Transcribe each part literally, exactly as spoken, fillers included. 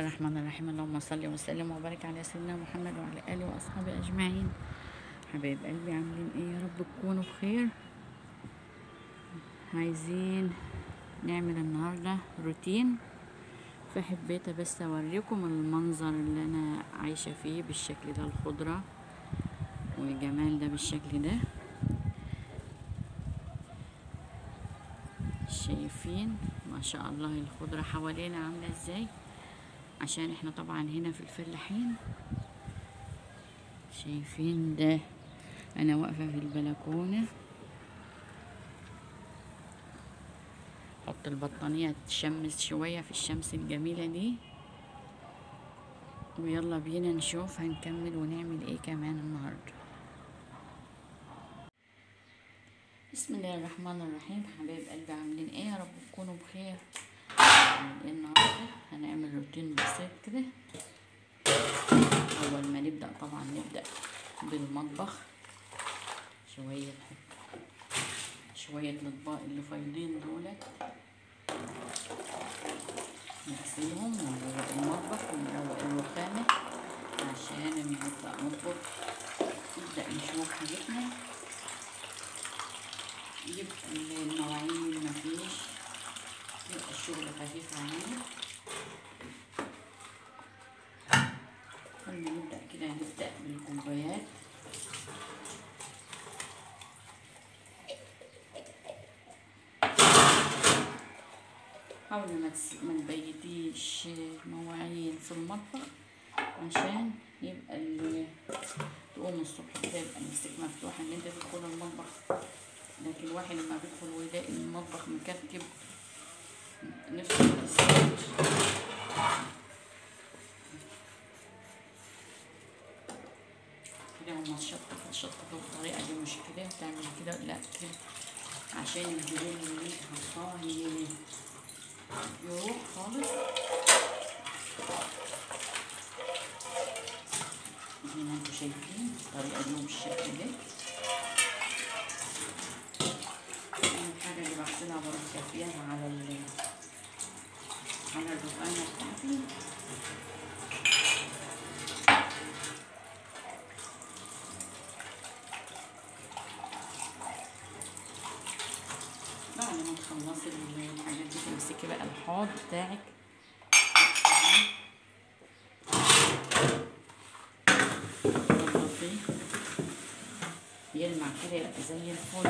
الرحمن الرحيم. اللهم صل وسلم وبارك على سيدنا محمد وعلى اله واصحابه اجمعين. حبايب قلبي عاملين ايه؟ يا رب تكونوا بخير. عايزين نعمل النهارده روتين، فحبيت بس اوريكم المنظر اللي انا عايشه فيه بالشكل ده، الخضره والجمال ده بالشكل ده. شايفين ما شاء الله الخضره حوالينا عامله ازاي، عشان احنا طبعا هنا في الفلاحين. شايفين ده، انا واقفه في البلكونه، حط البطانيه تشمس شويه في الشمس الجميله دي، ويلا بينا نشوف هنكمل ونعمل ايه كمان النهارده. بسم الله الرحمن الرحيم. حبايب قلبي عاملين ايه؟ يا رب تكونوا بخير. هنعمل ايه النهارده؟ هنعمل روتين بسيط كده. اول ما نبدا طبعا نبدا بالمطبخ، شويه شويه الاطباق اللي فايضين دولت نغسلهم ونروق المطبخ ونروق الرخامه عشان لما نبدا نطبخ نبدا نشوف حاجتنا، يبقى المواعين مفيش، يبقى الشغل خفيف علينا. لما نبدأ كده نبدأ بالكوبايات. حاولي ما ما تبيتيش مواعين في المطبخ عشان يبقى اللي تقوم الصبح كده يبقى نفسك مفتوحة ان انت تدخل المطبخ. لكن الواحد لما بيدخل ويلاقي المطبخ مكركب نفسه متساويش. كده هما الشطة الشطة بالطريقة دي مش كده، تعمل كده لا كده عشان الهدوم اللي انت حطاها يروح خالص. زي ما انتوا شايفين الطريقة دي بالشكل ده. الحاجة اللي بغسلها بروح كافيها على ال على الرخامة بتاعتي. بعد ما تخلصي الحاجات دي تمسكي بقى الحوض بتاعك تنضفيه يلمع كده يبقى زي الفل.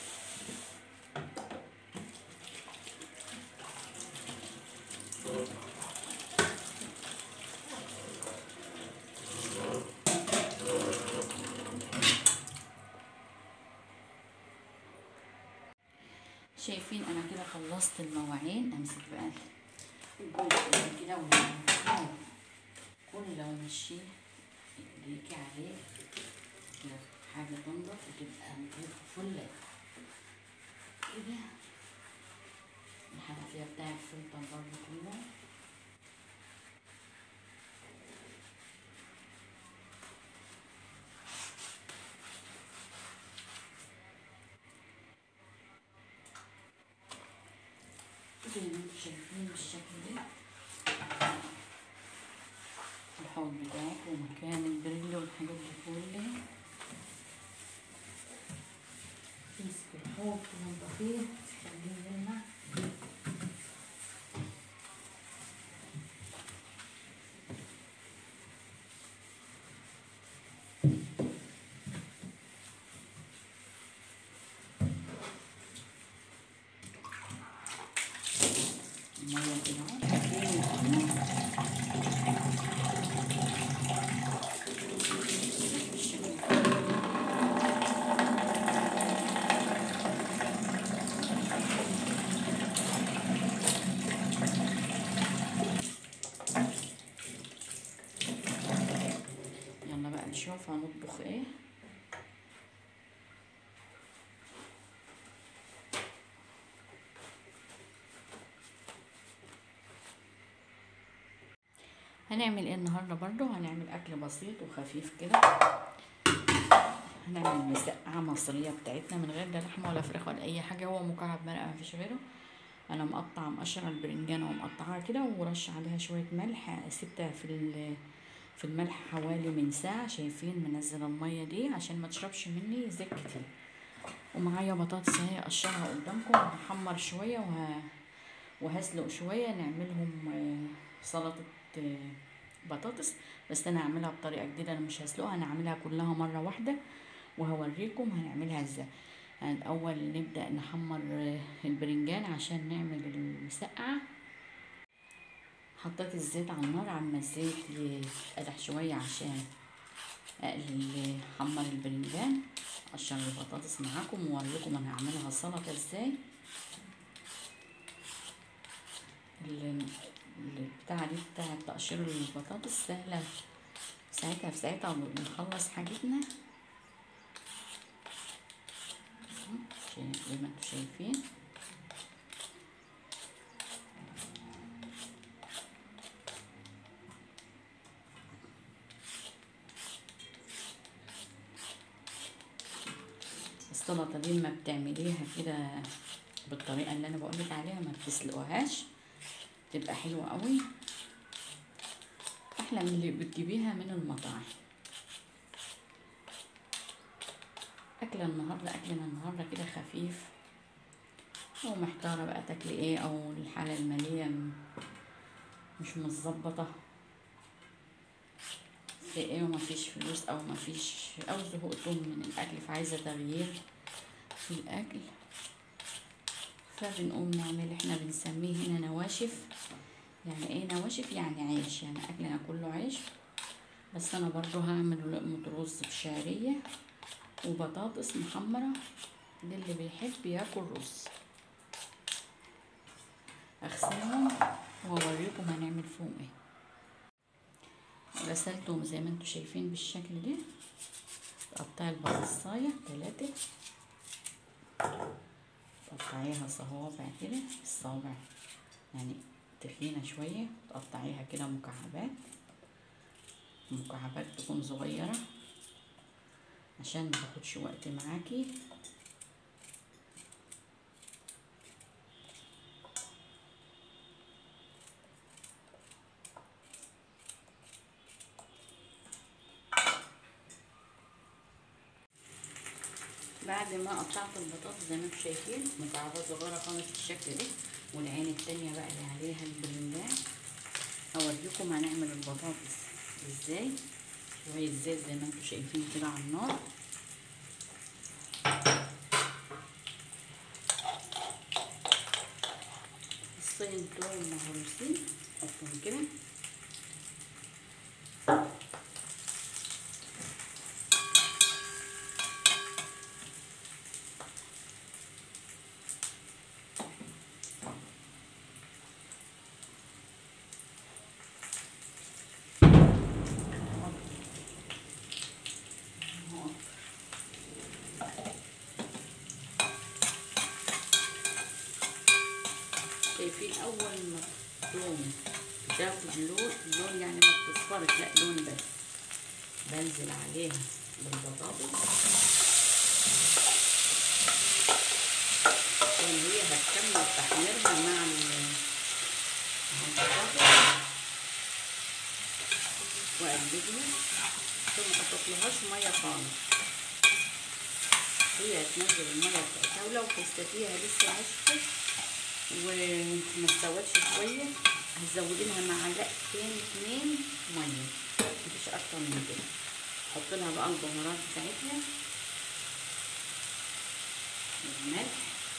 شايفين انا كده خلصت المواعين. امسك بقى الجزء كده ونمشيه، كل لو مشيه ايديكي عليه كده حاجه تنضف وتبقى نضيفه فله كده. الحنفيه بتاع الفلتر برضه كله زي ما انتوا شايفين بالشكل ده. الحوض بتاعك ومكان البريل والحاجات دي كلها، تمسك الحوض تنضفيه تخليه يلمع. المية كده نشوف هنطبخ ايه. هنعمل ايه النهارده؟ برضو هنعمل اكل بسيط وخفيف كده. هنعمل مسقعه مصريه بتاعتنا من غير لا لحمه ولا فراخ ولا اي حاجه، هو مكعب مرقه مفيش غيره، انا مقطعه مقشره البرنجانه ومقطعاها كده ورش عليها شويه ملح، سبتها في في الملح حوالي من ساعه. شايفين منزله الميه دي عشان ما تشربش مني زيت كتير. ومعايا بطاطس اهي اقشرها قدامكم، هحمر شويه وه... وهسلق شويه نعملهم سلطه بطاطس. بس انا هعملها بطريقه جديده، انا مش هسلقها، انا هعملها كلها مره واحده وهوريكم هنعملها ازاي. الاول نبدا نحمر البرنجان عشان نعمل المسقعه. حطيت الزيت على النار عما الزيت يتقدح شويه عشان اقلي حمر البرنجان. اقشر البطاطس معاكم واوريكم انا هعملها سلطه ازاي. البتاعه دي بتاعه تقشير البطاطس سهله، ساعتها في ساعتها بنخلص حاجتنا زي ما انتم شايفين. السلطه دي ما بتعمليها كده بالطريقه اللي انا بقولك عليها، ما بتسلقوهاش، تبقى حلوه قوي، احلى من اللي بتجيبيها من المطاعم. اكله النهارده اكلنا النهارده كده خفيف، ومحتاره بقى تاكلي ايه، او الحاله الماليه مش متظبطه في ايه ومفيش فلوس او مفيش او زهقتم من الاكل فعايزه تغيير في الاكل، فبنقوم نعمل احنا بنسميه هنا نواشف. يعني ايه نواشف؟ يعني عيش، يعني اكلنا كله عيش. بس انا برضو هعمل لقمه رز بشعريه وبطاطس محمره للي بيحب ياكل رز. اغسلهم واوريكم هنعمل فيهم ايه. غسلتهم زي ما انتم شايفين بالشكل ده. تقطعي البطاطسايه تلاتة، تقطعيها صوابع كده، الصوابع يعني تخينه شويه، تقطعيها كده مكعبات، مكعبات تكون صغيره عشان ما تاخدش وقت معاكي. بعد ما قطعت البطاطس زي ما انتم شايفين مكعبات صغيره خالص بالشكل ده، والعين التانية بقى اللي عليها البرنجان، هوريكم هنعمل البطاطس ازاي. شويه زيت زي ما انتم شايفين كده على النار، فصين توم مهروسين حطهم كده، شايفين اول ما الثوم تاخد لون، لون يعني ما بتصفرش، لا لون بس، بنزل عليها بالبطاطس عشان هي هتكمل تحميرها مع البطاطس، واقلبها ثم ما احطلهاش ميه خالص، هي هتنزل الميه بتاعتها. ولو حسيتيها لسه عشقه وما استوتش شويه هتزودي لها معلقتين اتنين ميه، مفيش اكتر من كده. حط لها بقى البهارات بتاعتها، الملح،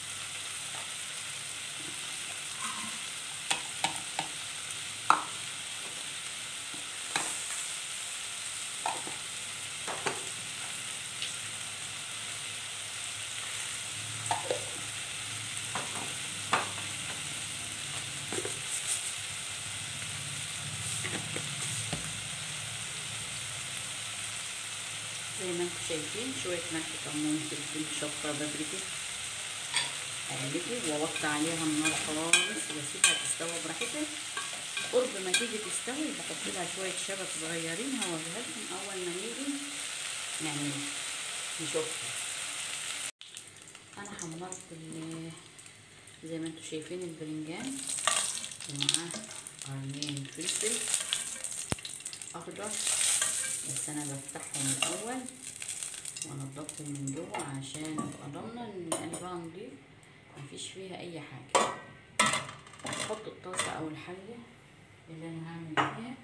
زي ما انتم شايفين شويه ملح، كمون، فلفل، شطه، بابريكا. اقلبها واوطي عليها النار خالص واسيبها تستوي براحتها. قرب ما تيجي تستوي بحط لها شويه شبت صغيرين، هوريها لكم اول ما نيجي نعملها نشوفها. انا حمرت زي ما انتوا شايفين البرنجان ومعاه قرنين فلفل اخضر، بس انا بفتحهم الاول وانضفهم من جوه عشان ابقى ضامنه ان قلبها نضيف مفيش فيها اي حاجه. احط الطاسه او الحله اللي انا هعمل فيها،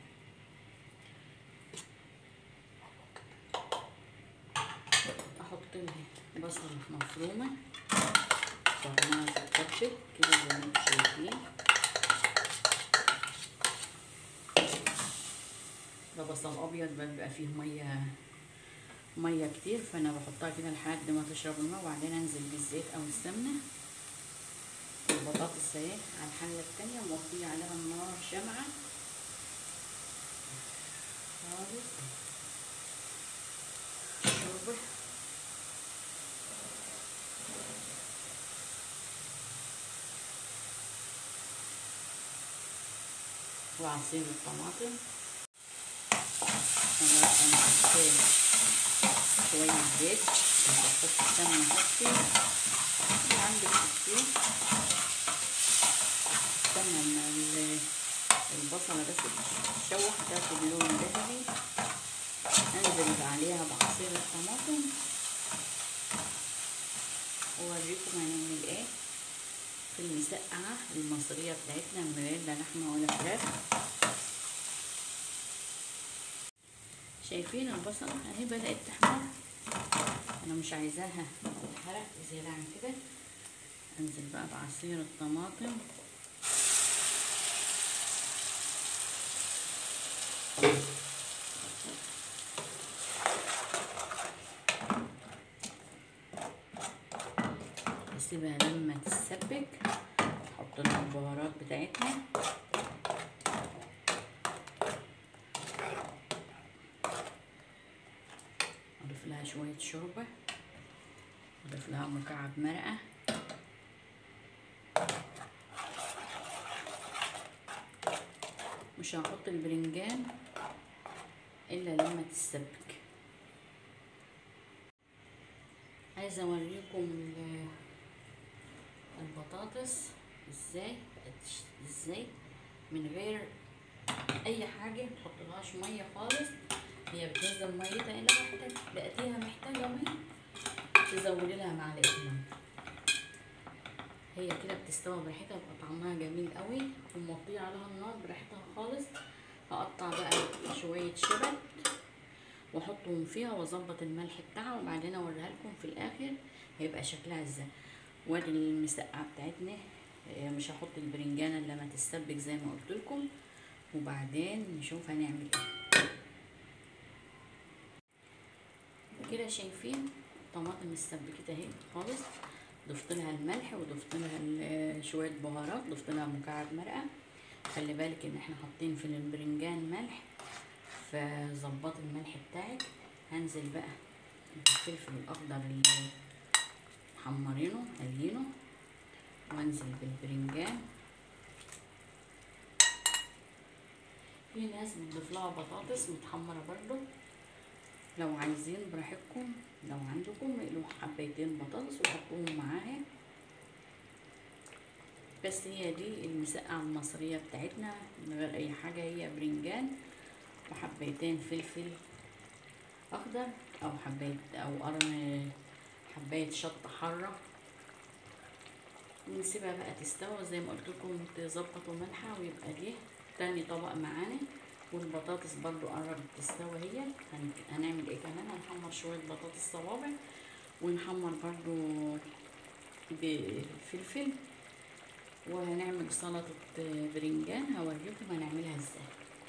احط لها بصله مفرومه طعمها تتبل كده زي ما انتوا شايفين. ده بصل ابيض بيبقى فيه ميه ميه كتير، فانا بحطها كده لحد ما تشرب الماء، وبعدين انزل بالزيت او السمنه. البطاطس اهي على الحله التانيه موطيه عليها النار شمعه خالص. شوربه وعصير الطماطم. انا حطيت شويه زيت، بحط السمنه حطي اللي عندك حطيه. استنى لما البصله بس تتشوح تاخد لون ذهبي، انزل عليها بعصير الطماطم واوريكم هنعمل ايه في المسقعه المصريه بتاعتنا من غير لا لحمه ولا فراخ. شايفين البصله اهي بدات تحمر، انا مش عايزاها تتحرق زياده عن كده. انزل بقى بعصير الطماطم اسيبها لما تتسبك، احط لها البهارات بتاعتها. اضيف لها شويه شوربه، اضيف لها مكعب مرقه، مش هحط البرنجان الا لما تتسبك. عايزه اوريكم البطاطس ازاي ازاي من غير اي حاجه، متحطلهاش ميه خالص. هي بتنزل ميتها الى محتاج لقيتيها محتاجه ميه تزودي لها معلقه ميه. هي كده بتستوي براحتها، بيبقى طعمها جميل قوي وموطيه عليها النار براحتها خالص. هقطع بقى شويه شبت واحطهم فيها واظبط الملح بتاعها، وبعدين اوريها لكم في الاخر هيبقى شكلها ازاي. وادي المسقعه بتاعتنا، مش هحط البرنجانه الا لما تتسبك زي ما قلت لكم، وبعدين نشوف هنعمل ايه. كده شايفين الطماطم اتسبكت اهي خالص، ضفت لها الملح وضفت لها شويه بهارات، ضفت لها مكعب مرقه. خلي بالك ان احنا حاطين في البرنجان ملح، فظبط الملح بتاعك. هنزل بقى بالفلفل الاخضر اللي محمرينه قليينه، وانزل بالبرنجان. في ناس بتضيف لها بطاطس متحمره برضو، لو عايزين براحتكم. لو عندكم اقلوا حبايتين بطاطس وحطوهم معاها. بس هي دي المسقعه المصريه بتاعتنا من غير اي حاجه، هي برنجان وحبايتين فلفل اخضر او حبايه او قرن حبايه شطه حاره، ونسيبها بقى تستوي زي ما قلت لكم. تظبطوا ملحها ويبقى دي تاني طبق معانا. والبطاطس برضو قربت تستوي هي. هنعمل ايه كمان؟ هنحمر شويه بطاطس صوابع، ونحمر برضو بفلفل، وهنعمل سلطه برنجان هوريكم هنعملها ازاي.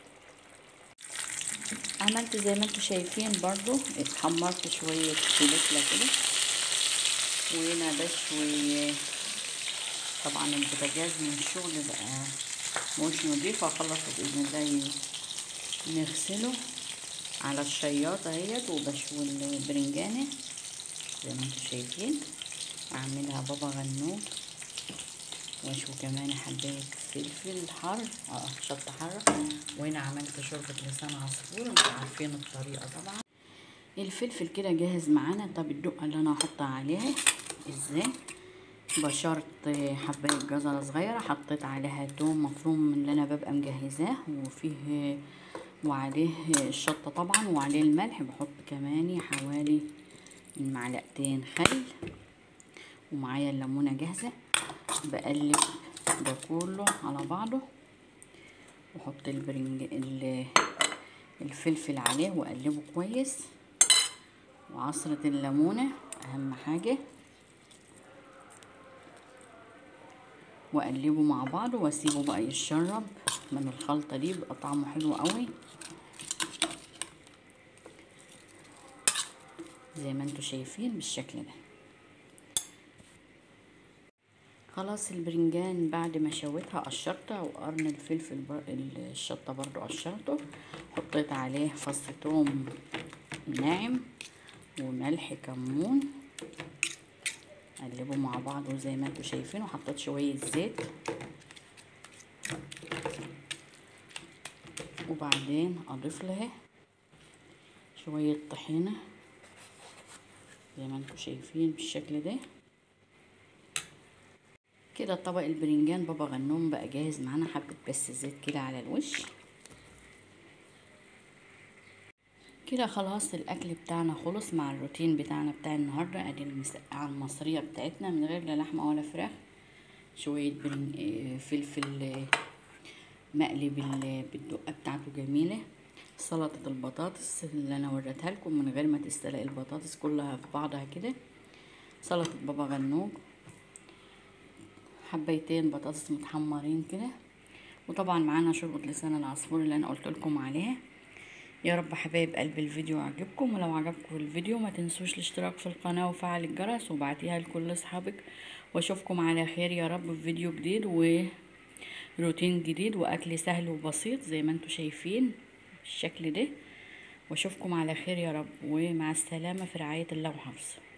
عملت زي ما انتوا شايفين برضو، اتحمرت شويه فلفله كده، وهنا بشوي. طبعا البوتاجاز من الشغل بقى مش نضيف، هخلصه باذن الله نغسله على الشياطه اهيت، وبشوي البرنجانه زي ما انتوا شايفين. اعملها بابا غنوج، واشوي كمان حبايه فلفل حر اه شطه حاره. وهنا عملت شوربه لسان عصفور، انتوا عارفين الطريقه طبعا. الفلفل كده جاهز معانا. طب الدقه اللي انا هحطها عليها ازاي؟ بشرت حبايه جزره صغيره، حطيت عليها توم مفروم من اللي انا ببقى مجهزاه، وفيه وعليه الشطه طبعا، وعليه الملح. بحط كمان حوالي معلقتين خل، ومعايا الليمونه جاهزه. بقلب ده كله على بعضه، واحط البرنج الفلفل عليه واقلبه كويس، وعصرة الليمونة اهم حاجة، واقلبه مع بعضه واسيبه بقى يتشرب من الخلطة دي، بيبقى طعمه حلو قوي زي ما انتوا شايفين بالشكل ده. خلاص البرنجان بعد ما شويتها قشرتها، وقرن الفلفل بر... الشطة برضو قشرته، حطيت عليه فص ثوم ناعم وملح كمون، اقلبه مع بعضه زي ما انتوا شايفين، وحطيت شوية زيت، وبعدين اضيف له شوية طحينة زي ما انتوا شايفين بالشكل ده. كده طبق البرنجان بابا غنوم بقى جاهز معانا. حبة بس زيت كده على الوش كده. خلاص الاكل بتاعنا خلص مع الروتين بتاعنا بتاع النهارده. ادي المسقعه المصريه بتاعتنا من غير لا لحمه ولا فراخ، شويه برنج فلفل مقلي بالدقه بتاعته جميله، سلطه البطاطس اللي انا وريتها لكم من غير ما تستلق البطاطس كلها في بعضها كده، سلطه بابا غنوج، حبيتين بطاطس متحمرين كده، وطبعا معانا شوربه لسان العصفور اللي انا قلت لكم عليها. يا رب حبايب قلب الفيديو عجبكم، ولو عجبكم الفيديو ما تنسوش الاشتراك في القناة وفعل الجرس وبعتيها لكل اصحابك، واشوفكم على خير يا رب في فيديو جديد وروتين جديد واكل سهل وبسيط زي ما انتم شايفين الشكل ده. واشوفكم على خير يا رب، ومع السلامة في رعاية الله وحفظه.